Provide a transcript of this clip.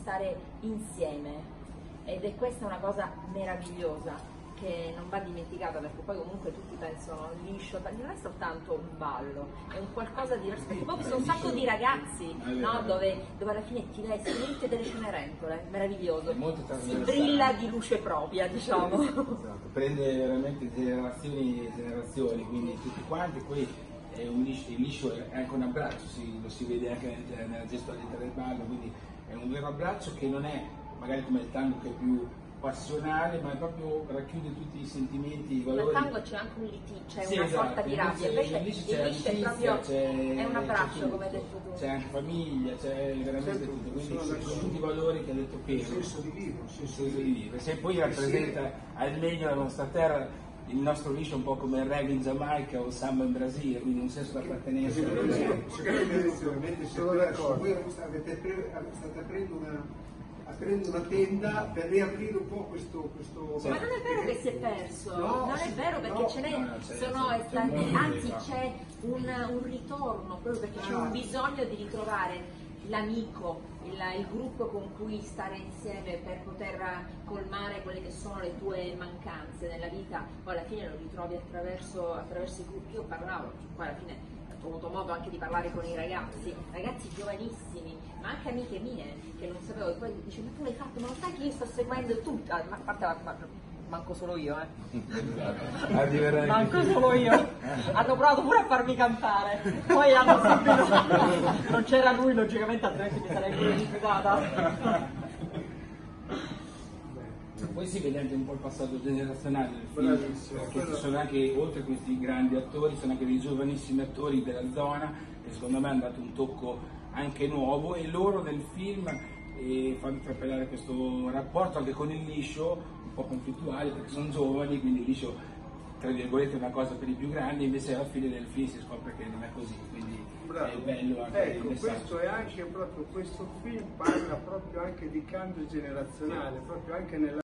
stare insieme, ed è questa una cosa meravigliosa che non va dimenticata, perché poi comunque tutti pensano liscio, non è soltanto un ballo, è un qualcosa di diverso, perché poi ci sono un sacco di ragazzi, no, dove alla fine ti vesti niente delle Cenerentole, meraviglioso, si brilla di luce propria, diciamo. Esatto, prende veramente generazioni e generazioni, quindi tutti quanti. Poi è un liscio, il liscio è anche un abbraccio, lo si vede anche nella gestualità del ballo, quindi è un vero abbraccio che non è magari come il tango che è più passionale, ma è proprio racchiude tutti i sentimenti, i valori. Nel tango c'è anche un litigio, c'è sì, una esatto, sorta di rabbia, invece il liscio è proprio è un abbraccio, come hai detto tu. C'è anche famiglia, c'è veramente tutto, quindi sono tutti i valori che ha detto Piero. Il senso di vivere, il senso di vivere. Se poi rappresenta al meglio la nostra terra, il nostro liscio è un po' come il reggae in Giamaica o il samba in Brasile, quindi un senso di appartenenza. Sono d'accordo. Voi state aprendo una tenda per riaprire un po' questo... Ma non è vero che si è perso, no, non è vero, perché ce n'è, anzi c'è un ritorno, proprio perché c'è un bisogno di ritrovare l'amico, il gruppo con cui stare insieme per poter colmare quelle che sono le tue mancanze nella vita, poi alla fine lo ritrovi attraverso i gruppi. Io parlavo, poi alla fine ho avuto modo anche di parlare con i ragazzi giovanissimi, ma anche amiche mie che non sapevo, e poi dice: ma tu l'hai fatto, ma lo sai che io sto seguendo tutto, ma a parte manco solo io, manco solo io, hanno provato pure a farmi cantare, poi hanno subito, non c'era lui logicamente, altrimenti mi sarei pure rifiutata. Poi si vede anche un po' il passaggio generazionale del film, perché ci sono anche, oltre a questi grandi attori, sono anche dei giovanissimi attori della zona che secondo me hanno dato un tocco anche nuovo, e loro nel film fanno trapelare questo rapporto anche con il liscio, un po' conflittuale perché sono giovani, quindi il liscio tra virgolette è una cosa per i più grandi, invece alla fine del film si scopre che non è così, quindi è bello anche il messaggio. Questo è anche proprio, questo film parla proprio anche di cambio generazionale, proprio anche nella